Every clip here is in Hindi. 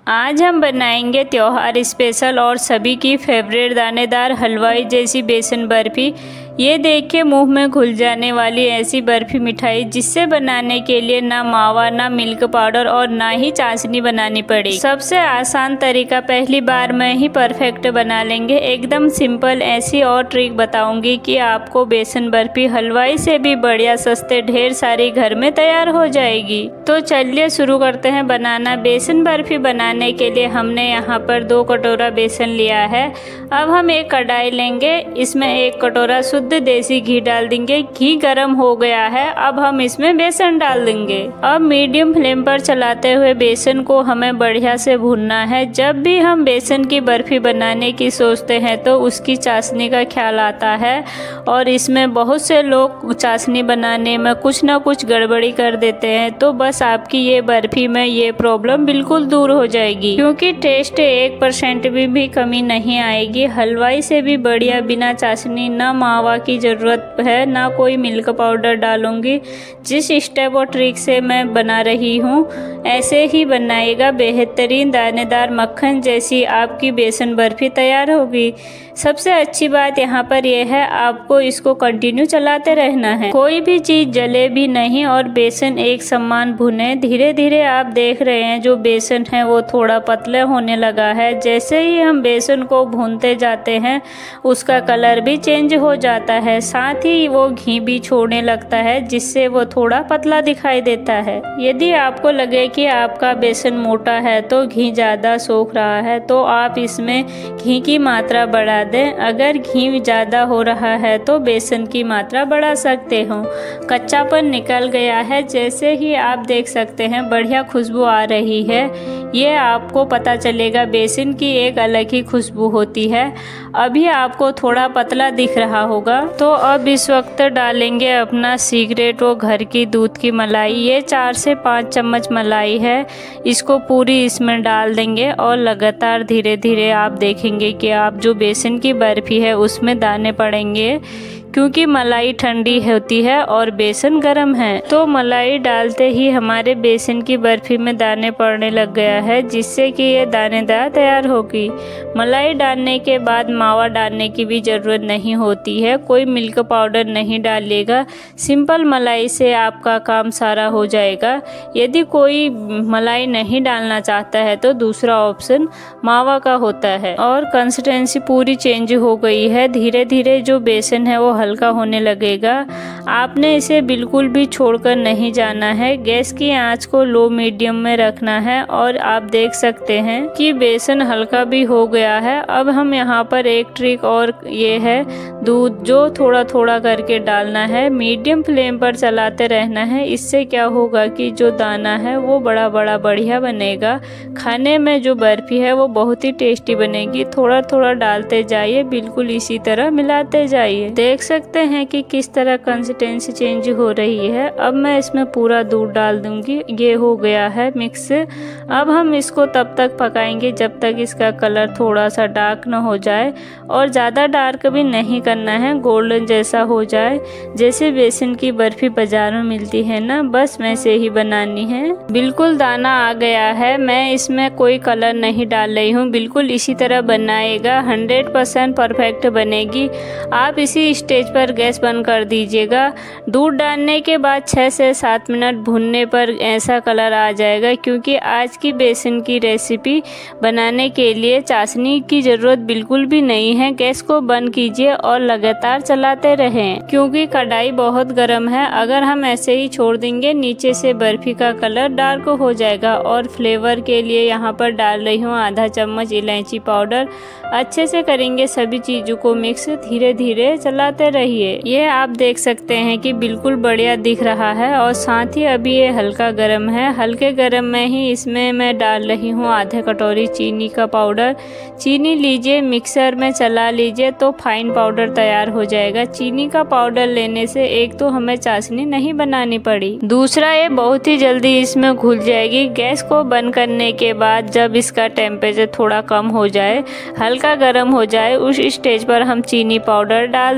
आज हम बनाएंगे त्योहार स्पेशल और सभी की फेवरेट दानेदार हलवाई जैसी बेसन बर्फी। ये देख के मुँह में घुल जाने वाली ऐसी बर्फी मिठाई जिससे बनाने के लिए ना मावा, ना मिल्क पाउडर और ना ही चाशनी बनानी पड़ेगी। सबसे आसान तरीका पहली बार में ही परफेक्ट बना लेंगे। एकदम सिंपल ऐसी और ट्रिक बताऊंगी कि आपको बेसन बर्फी हलवाई से भी बढ़िया, सस्ते, ढेर सारी घर में तैयार हो जाएगी। तो चलिए शुरू करते हैं बनाना। बेसन बर्फी बनाने के लिए हमने यहाँ पर 2 कटोरा बेसन लिया है। अब हम एक कढ़ाई लेंगे, इसमें 1 कटोरा शुद्ध देसी घी डाल देंगे। घी गर्म हो गया है, अब हम इसमें बेसन डाल देंगे। अब मीडियम फ्लेम पर चलाते हुए बेसन को हमें बढ़िया से भूनना है। जब भी हम बेसन की बर्फी बनाने की सोचते हैं तो उसकी चाशनी का ख्याल आता है और इसमें बहुत से लोग चाशनी बनाने में कुछ ना कुछ गड़बड़ी कर देते हैं। तो बस आपकी ये बर्फी में ये प्रॉब्लम बिल्कुल दूर हो जाएगी, क्योंकि टेस्ट 1% भी कमी नहीं आएगी। हलवाई से भी बढ़िया, बिना चाशनी, ना मावा की जरूरत है, ना कोई मिल्क पाउडर डालूंगी। जिस स्टेप और ट्रिक से मैं बना रही हूँ ऐसे ही बनाइएगा। बेहतरीन दानेदार मक्खन जैसी आपकी बेसन बर्फी तैयार होगी। सबसे अच्छी बात यहाँ पर यह है, आपको इसको कंटिन्यू चलाते रहना है। कोई भी चीज जले भी नहीं और बेसन एक समान भुने। धीरे धीरे आप देख रहे हैं जो बेसन है वो थोड़ा पतला होने लगा है। जैसे ही हम बेसन को भूनते जाते हैं उसका कलर भी चेंज हो जाता है, साथ ही वो घी भी छोड़ने लगता है, जिससे वो थोड़ा पतला दिखाई देता है। यदि आपको लगे कि आपका बेसन मोटा है तो घी ज़्यादा सोख रहा है तो आप इसमें घी की मात्रा बढ़ा दें। अगर घी ज़्यादा हो रहा है तो बेसन की मात्रा बढ़ा सकते हो। कच्चापन निकल गया है, जैसे ही आप देख सकते हैं बढ़िया खुशबू आ रही है। ये आपको पता चलेगा बेसन की एक अलग ही खुशबू होती है। अभी आपको थोड़ा पतला दिख रहा होगा। तो अब इस वक्त डालेंगे अपना सीक्रेट वो घर की दूध की मलाई। ये 4 से 5 चम्मच मलाई है, इसको पूरी इसमें डाल देंगे और लगातार धीरे धीरे आप देखेंगे कि आप जो बेसन की बर्फी है उसमें दाने पड़ेंगे, क्योंकि मलाई ठंडी होती है और बेसन गर्म है। तो मलाई डालते ही हमारे बेसन की बर्फी में दाने पड़ने लग गया है, जिससे कि ये दानेदार तैयार होगी। मलाई डालने के बाद मावा डालने की भी ज़रूरत नहीं होती है, कोई मिल्क पाउडर नहीं डालिएगा। सिंपल मलाई से आपका काम सारा हो जाएगा। यदि कोई मलाई नहीं डालना चाहता है तो दूसरा ऑप्शन मावा का होता है। और कंसिस्टेंसी पूरी चेंज हो गई है। धीरे धीरे जो बेसन है वो हल्का होने लगेगा। आपने इसे बिल्कुल भी छोड़कर नहीं जाना है। गैस की आंच को लो मीडियम में रखना है और आप देख सकते हैं कि बेसन हल्का भी हो गया है। अब हम यहाँ पर एक ट्रिक और ये है, दूध जो थोड़ा थोड़ा करके डालना है, मीडियम फ्लेम पर चलाते रहना है। इससे क्या होगा कि जो दाना है वो बड़ा बड़ा बढ़िया बनेगा। खाने में जो बर्फी है वो बहुत ही टेस्टी बनेगी। थोड़ा थोड़ा डालते जाइए, बिल्कुल इसी तरह मिलाते जाइए। देख सकते हैं कि किस तरह कंसिस्टेंसी चेंज हो रही है। अब मैं इसमें पूरा दूध डाल दूंगी। ये हो गया है मिक्स। अब हम इसको तब तक पकाएंगे जब तक इसका कलर थोड़ा सा डार्क न हो जाए, और ज़्यादा डार्क भी नहीं करना है, गोल्डन जैसा हो जाए। जैसे बेसन की बर्फी बाजार में मिलती है ना, बस वैसे ही बनानी है। बिल्कुल दाना आ गया है, मैं इसमें कोई कलर नहीं डाल रही हूँ। बिल्कुल इसी तरह बनाएगा, 100% परफेक्ट बनेगी। आप इसी स्टेज पर गैस बंद कर दीजिएगा। दूध डालने के बाद 6 से 7 मिनट भूनने पर ऐसा कलर आ जाएगा, क्योंकि आज की बेसन की रेसिपी बनाने के लिए चाशनी की ज़रूरत बिल्कुल भी नहीं है। गैस को बंद कीजिए और लगातार चलाते रहें, क्योंकि कढ़ाई बहुत गर्म है। अगर हम ऐसे ही छोड़ देंगे नीचे से बर्फी का कलर डार्क हो जाएगा। और फ्लेवर के लिए यहाँ पर डाल रही हूँ आधा चम्मच इलायची पाउडर। अच्छे से करेंगे सभी चीज़ों को मिक्स, धीरे धीरे चलाते रहिए। ये आप देख सकते हैं कि बिल्कुल बढ़िया दिख रहा है। और साथ ही अभी ये हल्का गर्म है। हल्के गर्म में ही इसमें मैं डाल रही हूँ आधे कटोरी चीनी का पाउडर। चीनी लीजिए, मिक्सर में चला लीजिए तो फाइन पाउडर तैयार हो जाएगा। चीनी का पाउडर लेने से एक तो हमें चाशनी नहीं बनानी पड़ी, दूसरा ये बहुत ही जल्दी इसमें घुल जाएगी। गैस को बंद करने के बाद जब इसका टेम्परेचर थोड़ा कम हो जाए, हल्का गर्म हो जाए, उस स्टेज पर हम चीनी पाउडर डाल देंगे।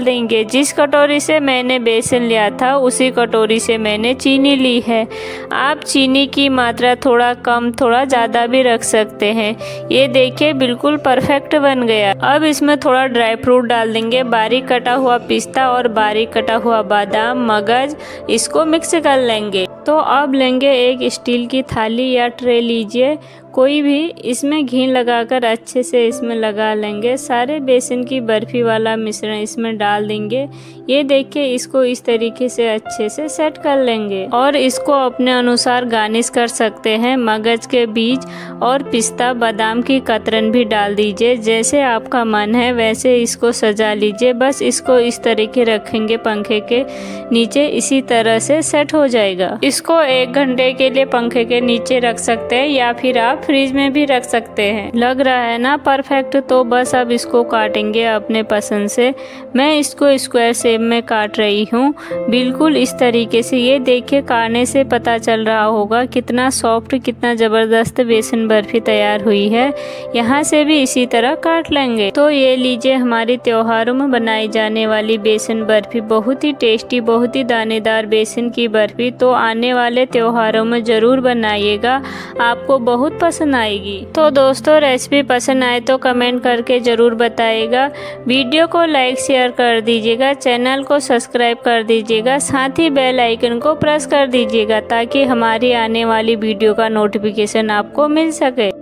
जिस कटोरी से मैंने बेसन लिया था उसी कटोरी से मैंने चीनी ली है। आप चीनी की मात्रा थोड़ा कम थोड़ा ज़्यादा भी रख सकते हैं। ये देखिए बिल्कुल परफेक्ट बन गया। अब इसमें थोड़ा ड्राई फ्रूट डाल देंगे, बारीक कटा हुआ पिस्ता और बारीक कटा हुआ बादाम, मगज, इसको मिक्स कर लेंगे। तो अब लेंगे एक स्टील की थाली या ट्रे लीजिए कोई भी, इसमें घी लगाकर अच्छे से इसमें लगा लेंगे। सारे बेसन की बर्फ़ी वाला मिश्रण इसमें डाल देंगे। ये देखिए इसको इस तरीके से अच्छे से सेट कर लेंगे और इसको अपने अनुसार गार्निश कर सकते हैं। मगज के बीज और पिस्ता बादाम की कतरन भी डाल दीजिए, जैसे आपका मन है वैसे इसको सजा लीजिए। बस इसको इस तरीके रखेंगे पंखे के नीचे, इसी तरह से सेट हो जाएगा। इसको 1 घंटे के लिए पंखे के नीचे रख सकते हैं या फिर आप फ्रिज में भी रख सकते हैं। लग रहा है ना परफेक्ट। तो बस अब इसको काटेंगे अपने पसंद से। मैं इसको स्क्वायर शेप में काट रही हूँ, बिल्कुल इस तरीके से। ये देखिए काटने से पता चल रहा होगा कितना सॉफ्ट कितना ज़बरदस्त बेसन बर्फी तैयार हुई है। यहाँ से भी इसी तरह काट लेंगे। तो ये लीजिए हमारी त्योहारों में बनाई जाने वाली बेसन बर्फी, बहुत ही टेस्टी बहुत ही दानेदार बेसन की बर्फी। तो आने वाले त्योहारों में ज़रूर बनाइएगा, आपको बहुत पसंद आएगी। तो दोस्तों रेसिपी पसंद आए तो कमेंट करके ज़रूर बताइएगा। वीडियो को लाइक शेयर कर दीजिएगा, चैनल को सब्सक्राइब कर दीजिएगा, साथ ही बेल आइकन को प्रेस कर दीजिएगा ताकि हमारी आने वाली वीडियो का नोटिफिकेशन आपको मिल सके।